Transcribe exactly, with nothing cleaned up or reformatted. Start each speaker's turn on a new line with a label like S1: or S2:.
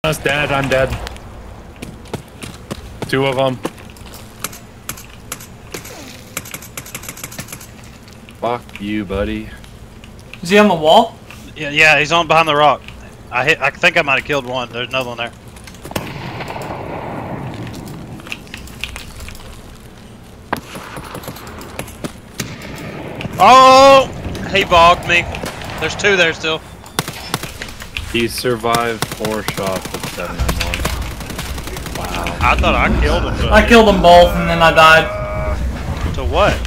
S1: That's dead. I'm dead. Two of them. Fuck you, buddy.
S2: Is he on the wall?
S3: Yeah, yeah, he's on behind the rock. I hit. I think I might have killed one. There's another one there. Oh! He bogged me. There's two there still.
S1: He survived four shots with seven M one. Wow.
S3: I thought I killed him. But
S2: I killed them both and then I died.
S3: to what?